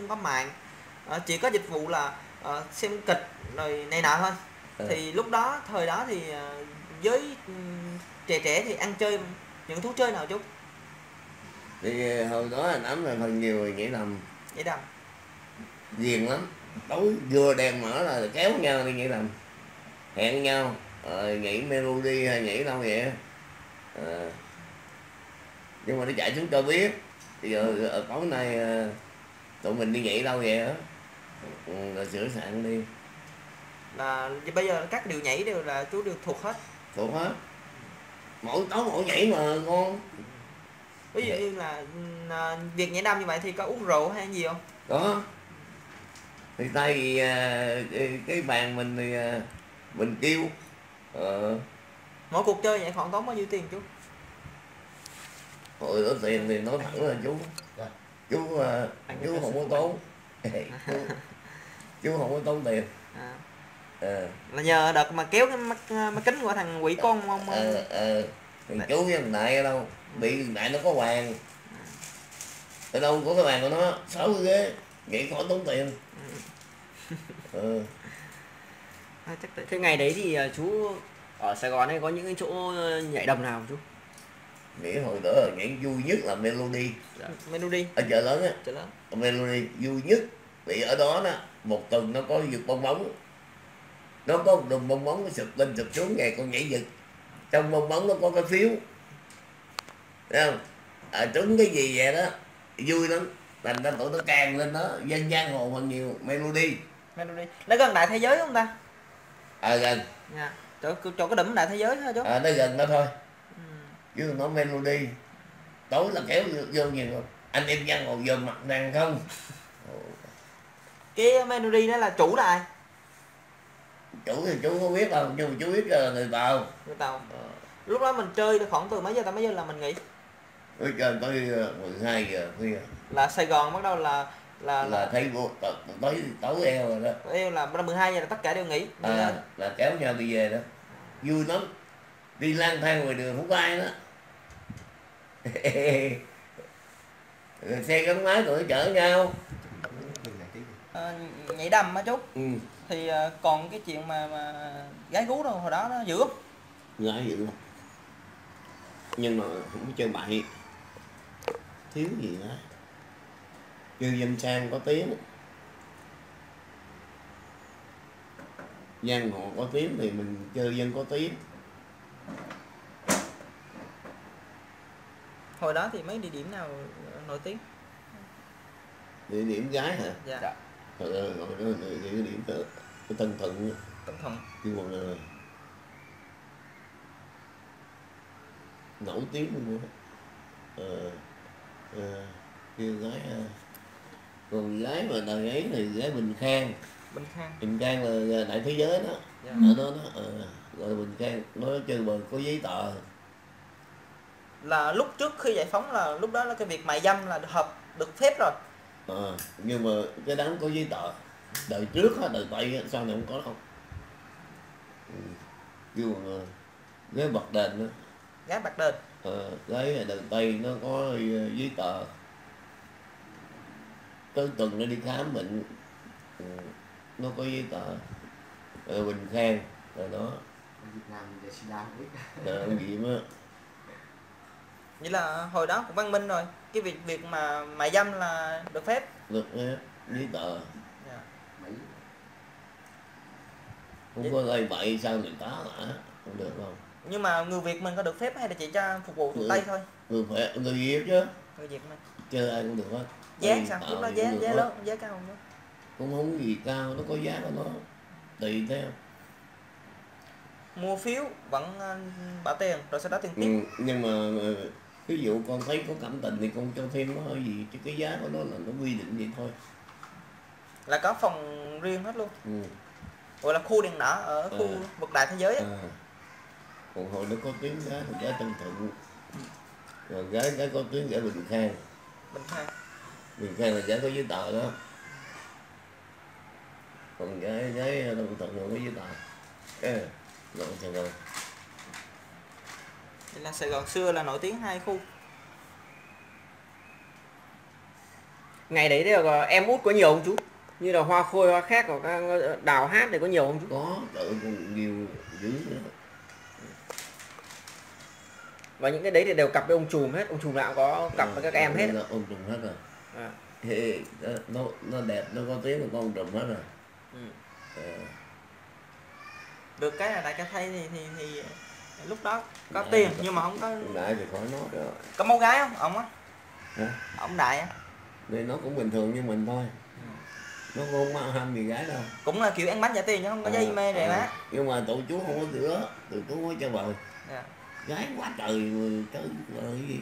có mạng, chỉ có dịch vụ là xem kịch rồi này nọ thôi. Thì lúc đó thời đó thì với trẻ trẻ thì ăn chơi những thú chơi nào chú? Thì hồi đó anh ấm là phần nhiều người nhảy đầm. Nhảy đầm Ghiền lắm, tối vừa đèn mở là kéo nhau đi nhảy đầm, hẹn nhau nhảy melody hay nhảy đâu vậy. Nhưng mà nó chạy xuống cho biết thì ở tối nay tụi mình đi nhảy đâu vậy á. Rồi sửa soạn đi. là bây giờ các điệu nhảy đều là chú đều thuộc hết? Thuộc hết, mỗi tối mỗi nhảy mà ngon. Ví dụ như là việc nhảy đầm như vậy thì có uống rượu hay gì không? Đó thì tại vì cái bàn mình thì mình kêu Mỗi cuộc chơi vậy khoảng tốn bao nhiêu tiền chú? hồi đó tiền thì nói thẳng là chú không có tốn. Chú không có tốn tiền. Là nhờ đợt mà kéo cái mắt kính của thằng quỷ con không? Thằng chú với thằng Đại ở đâu bị thằng Đại nó có bàn ở đâu có cái bàn của nó 6 cái ghế vậy khỏi tốn tiền. Thế ngày đấy thì chú ở Sài Gòn ấy có những cái chỗ nhảy đầm nào chú? Nghĩ hồi đó là nhảy vui nhất là Melody. Melody Ở chợ lớn á. chợ lớn. Melody vui nhất vì ở đó đó một tuần nó có giật bong bóng, nó có một đùm bong bóng nó sụp lên sụp xuống ngày con nhảy giật, trong bong bóng nó có cái phiếu, thấy không, trúng cái gì vậy đó vui lắm, thành ra tụi nó càng lên đó dân gian hồ hơn nhiều. Melody Nó gần đại thế giới không ta? Gần. Dạ. Chỗ cái đỉnh đại thế giới thôi chú. Nó gần đó thôi. Chứ nó Melody tối là kéo vô nhiều rồi. Anh em giang hồ giờ mặt đàn không. Cái Melody đó là chủ là ai? Chủ thì chú không biết đâu, nhưng mà chú biết là người Tàu. Người Tàu. Lúc đó mình chơi khoảng từ mấy giờ tới mấy giờ là mình nghỉ? Chơi tới 12 giờ khuya. Là Sài Gòn bắt đầu là thấy vô tối eo rồi đó. Eo là 12 giờ là tất cả đều nghỉ. Là kéo nhau đi về đó. Vui lắm. Đi lang thang ngoài đường không có ai đó. Xe gắn máy tụi nó chở nhau. Nhảy đầm á chú. Thì còn cái chuyện mà gái gú đâu hồi đó nó dữ không? Gái dữ không? Nhưng mà không có chơi bậy. Thiếu gì đó. Chơi dân sang có tiếng. Giang hồ có tiếng thì mình chơi dân có tiếng. Hồi đó thì mấy địa điểm nào nổi tiếng? Địa điểm gái hả? Dạ. Hồi đó địa điểm cái Tân Thuận. Tân Thuận. Nhưng mà nổi tiếng luôn đó. Kêu gái còn gái mà đời ấy thì gái Bình Khang. Bình Khang là đại thế giới đó. Dạ. Ở đó đó. Rồi Bình Khang nó chơi bời có giấy tờ. Là lúc trước khi giải phóng là lúc đó là cái việc mại dâm là được phép rồi. Nhưng mà cái đám có giấy tờ. Đời trước á, đời Tây sao này không có đâu. Kêu gái bạc đền đó. Gái bạc đền. Gái đời Tây nó có giấy tờ. Tới tuần nó đi khám bệnh nó có giấy tờ. Bình Khang rồi đó. Việt Nam giờ xin đau không biết. Ông gì á. Vậy là hồi đó cũng văn minh rồi. Cái việc mà mại dâm là được phép. Được giấy tờ. Dạ. Không có gây bậy sao người ta hả? Không được không? Nhưng mà người Việt mình có được phép hay là chỉ cho phục vụ tụi Tây thôi? Người Việt chứ. Người Việt mình. Chơi ai cũng được hết. Giá sao? Lúc đó giá lớn, giá cao không đó? Không gì cao, nó có giá của nó. Tùy theo. Mua phiếu vẫn bảo tiền rồi sau đó tiền tiếp. Nhưng mà ví dụ con thấy có cảm tình thì con cho thêm nó hơi gì chứ cái giá của nó là nó quy định vậy thôi. Là có phòng riêng hết luôn. Gọi là khu đèn đỏ ở khu vực đại thế giới á. Còn hồi nó có tiếng gái Tân Thuận. Rồi gái có tiếng gái Bình Khang. Bình Khang là gái có giấy tờ đó. Còn gái Tân Thuận là có giấy tờ. Rồi Sài Gòn. Vậy là Sài Gòn xưa là nổi tiếng hai khu. Ngày đấy thì em út có nhiều không chú? Như là Hoa Khôi, Hoa Khác hoặc các Đào Hát thì có nhiều không chú? Có, trời ơi, còn nhiều dữ nữa. Và những cái đấy thì đều cặp với ông Trùm hết, ông Trùm nào cũng có cặp với các em hết. Ông Trùm hết rồi. À. Thì nó đẹp, nó có tiếng là con Trùm hết rồi. Ừ. Được cái là đại ca Thay thì lúc đó có tiền nhưng mà không có. Đại thì khỏi nói rồi. Có máu gái không ông á? Hả? Ông Đại á? Thì nó cũng bình thường như mình thôi. Nó không có ham gì gái đâu. Cũng là kiểu ăn bánh trả tiền chứ không có dây mê rẻ má. Nhưng mà tụi chú không có cửa, tụi chú có cho bời. Dạ. Gái quá trời người trời ơi gì.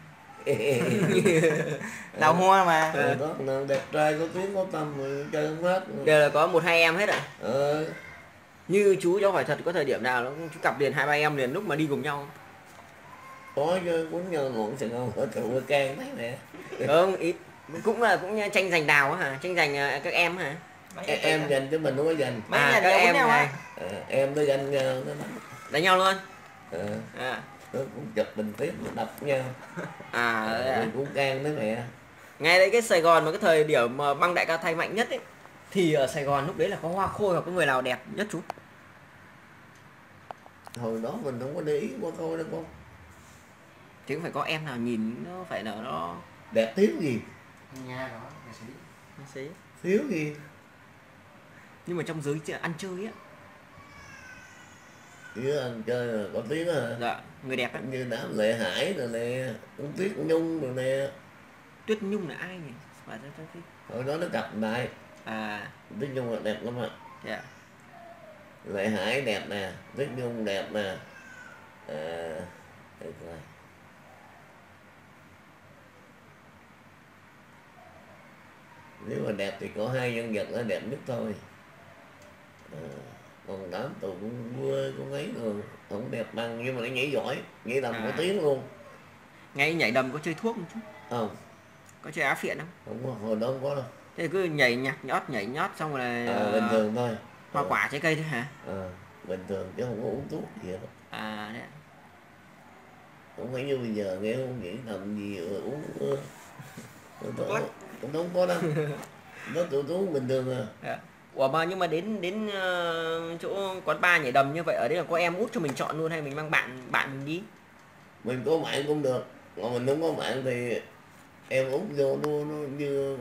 Đào hoa mà. Đó, đẹp trai có tiếng có tâm rồi chơi không hết. Đều là có 1-2 em hết à? Ờ. Như chú cho hỏi thật, có thời điểm nào nó chú cặp liền 2-3 em liền lúc mà đi cùng nhau không? Có chứ, cuốn nhau ngọn Sài Gòn ở trụ can thấy nè. Không, ít cũng tranh giành đào á hả? Tranh giành các em hả? Em dành cho mình không có dành. Mấy nhà các em nhau này. Em nó dành nó Đánh nhau luôn. nó cũng chụp bình tiếp nó đập nhau. Mình cũng can đấy mẹ. Ngay đấy cái Sài Gòn mà cái thời điểm mà băng đại ca Thay mạnh nhất ấy, thì ở Sài Gòn lúc đấy là có Hoa Khôi hoặc có người nào đẹp nhất chú? Hồi đó mình không có để ý Hoa Khôi đâu con. Chứ không phải có em nào nhìn nó phải là nó đẹp thiếu gì. Nha đó, nghệ sĩ. Thiếu gì. Nhưng mà trong giới ăn chơi á. Chứ ăn chơi là có tiếng hả? Dạ, người đẹp á. Như đám Lệ Hải rồi nè, cũng Tuyết Nhung rồi nè. Tuyết Nhung là ai nhỉ? Hồi đó nó cặp lại. Tuyết Nhung là đẹp lắm ạ. Dạ. Lệ Hải đẹp nè, Tuyết Nhung đẹp nè. Được rồi. Nếu mà đẹp thì có 2 nhân vật là đẹp nhất thôi. Còn đám tụi cũng ấy rồi, không đẹp bằng nhưng mà nó nhảy giỏi, nhảy đầm có tiếng luôn. Ngay nhảy đầm có chơi thuốc không chú? Không. Có chơi á phiện không? Không có, hồi đó không có đâu. Thế cứ nhảy nhót xong rồi là bình thường thôi. Hoa quả trái cây thôi hả? Bình thường chứ không có uống thuốc gì hết. Đấy. Không phải như bây giờ nghe không nghĩ làm gì uống cũng không có đâu. Nó tụi uống bình thường à. Ủa mà nhưng mà đến chỗ quán bar nhảy đầm như vậy ở đây là có em út cho mình chọn luôn hay mình mang bạn mình đi? Mình có bạn cũng được, còn mình không có bạn thì em út vô nó như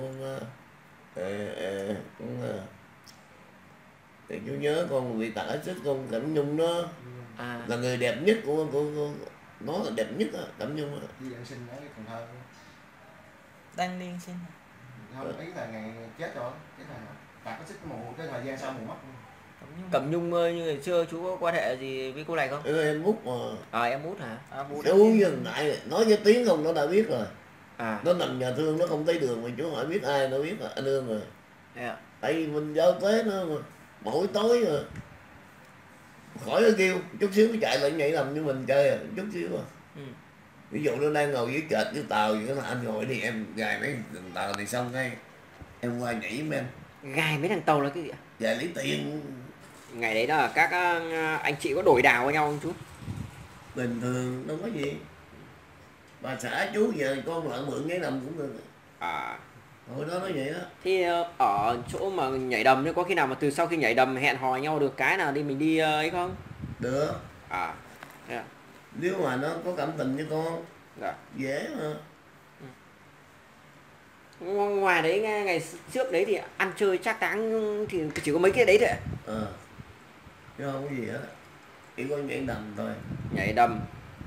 con thì chú nhớ con bị tả xích con Cẩm Nhung đó là người đẹp nhất của nó là đẹp nhất á, Cẩm Nhung á. Đi Giang Sinh ở Cần Thơ. Đang liên xin. Không, ý là ngày chết rồi, cái là tạc xích cái thời gian sau mù mất. Cẩm Nhung như ngày xưa chú có quan hệ gì với cô này không? Em út mà. Em út hả? Chú dừng lại nói với tiếng không nó đã biết rồi. Nó nằm nhà thương nó không thấy đường mà chú hỏi biết ai nó biết là anh Ương rồi. Tại vì mình giao tế nó mà mỗi tối rồi khỏi nó kêu chút xíu nó chạy lại nhảy lầm như mình chơi chút xíu ví dụ nó đang ngồi dưới trệt dưới tàu vậy là anh ngồi đi em gài mấy thằng tàu thì xong cái em qua nhảy với em. Gài mấy thằng tàu là cái gì ạ? Gài lấy tiền. Ngày đấy là các anh chị có đổi đào với nhau không chú? Bình thường đâu có gì. Bà xã chú giờ con lợn mượn nhảy đầm cũng được. Hồi đó nói vậy đó. Thì ở chỗ mà nhảy đầm có khi nào mà từ sau khi nhảy đầm hẹn hò nhau được cái nào đi mình đi ấy không? Được. Yeah. Nếu mà nó có cảm tình với con dễ mà. Ngoài đấy ngày trước đấy thì ăn chơi chắc táng thì chỉ có mấy cái đấy thôi ạ. Chứ không có gì hết. Chỉ có nhảy đầm thôi. Nhảy đầm.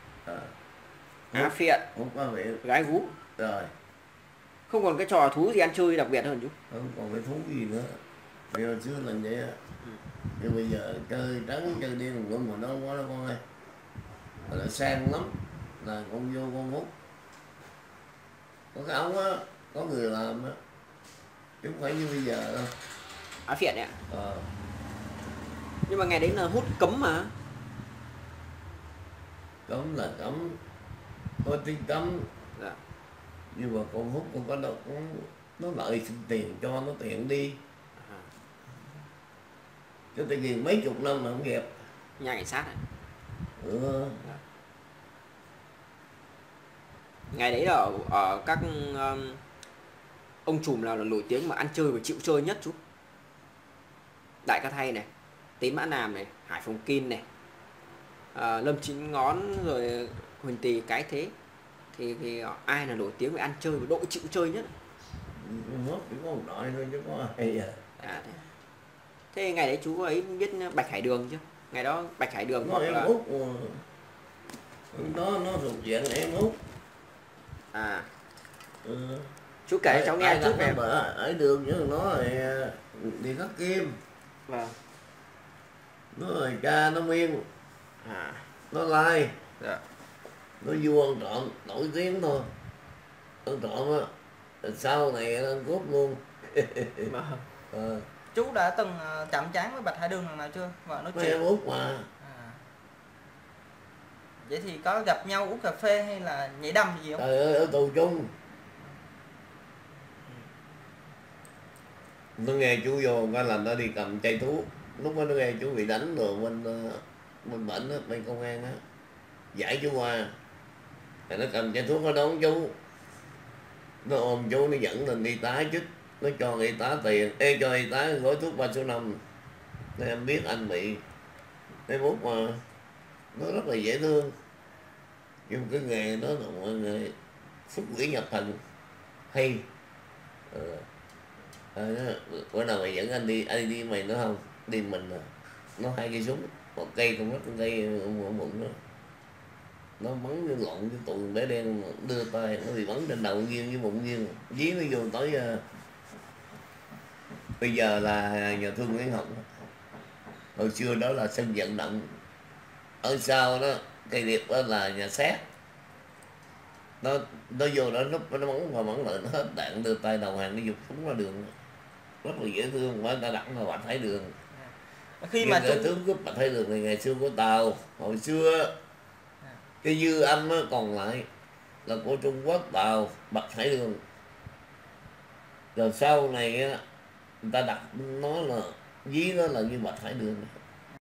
Á phiện. Không có việc. Gái gú. Rồi. Không còn cái trò thú gì ăn chơi đặc biệt hơn chú? Không còn cái thú gì nữa. Bây giờ xưa là vậy á. Nhưng bây giờ chơi trắng chơi điên mà nó quá đó con ơi. Là sang lắm. Là con vô con hút. Có cái ống á, có người làm á. Chứ không phải như bây giờ đâu. Á phiện đấy ạ. Nhưng mà ngày đấy là hút cấm mà. Cấm là cấm. Có tiếng cấm. Nhưng mà con hút con có đâu nó lợi xin tiền cho nó tiện đi. Chứ tại vì mấy chục năm mà không nghiệp. Nhà cảnh sát à? Ngày đấy là ở các ông trùm nào là nổi tiếng mà ăn chơi và chịu chơi nhất chú? Đại Ca Thay này, Tín Mã Nam này, Hải Phòng Kim này, Lâm Chín Ngón, rồi Huỳnh Tỳ Cái Thế, thì ai là nổi tiếng về ăn chơi và độ chịu chơi nhất? Mất chỉ có một đội thôi chứ có ai giờ. Thế ngày đấy chú ấy biết Bạch Hải Đường chưa? Ngày đó Bạch Hải Đường Nó hoặc em là Út nó thuộc dạng em Út. Chú kể cho cháu nghe chút về. Ở đường với nó thì đi Khắc Kim. Vâng. Nó là cha nó Miên. Nó Lai. Dạ. Nó vua ăn trộm nổi tiếng thôi. Ăn trộm á, sau này nó ăn cướp luôn. Chú đã từng chạm trán với Bạch Hải Đường lần nào chưa? Và nói chuyện. Em Út mà. Vậy thì có gặp nhau uống cà phê hay là nhảy đầm gì không? Trời ơi, ở tù chung. Nó nghe chú vô cái là nó đi cầm chai thuốc. Lúc đó nó nghe chú bị đánh rồi bên bệnh á, bên công an á, giải chú qua. Rồi nó cầm chai thuốc nó đón chú. Nó ôm chú, nó dẫn lên y tá chích. Nó cho y tá tiền, cho y tá gói thuốc 3 số 5. Nên em biết anh bị em Út mà. Nó rất là dễ thương. Nhưng cái nghề đó là mọi người xuất quỷ nhập thần hay. Bữa nào mày dẫn anh đi mày nữa không? Đi mình nó 2 cây súng, một cây con mắt, con cây ở bụng đó. Nó bắn cái lộn cái tụi bé đen đưa tay, nó bị bắn trên đầu nghiêng với bụng nghiêng, dí nó vô tới. Bây giờ là nhà thương Nguyễn Hồng, hồi xưa đó là sân vận động. Ở sau đó cây điệp đó là nhà xác. Nó vô đó nó bắn và bắn lại, nó hết đạn, đưa tay đầu hàng, nó giục súng ra đường. Rất là dễ thương, mà người ta đặt là Bạch Hải Đường. Khi mà chú tướng cướp Bạch Hải Đường này ngày xưa của Tàu, hồi xưa cái dư âm còn lại là của Trung Quốc, Tàu, Bạch Hải Đường. Rồi sau này người ta đặt nó là dí nó là như Bạch Hải Đường.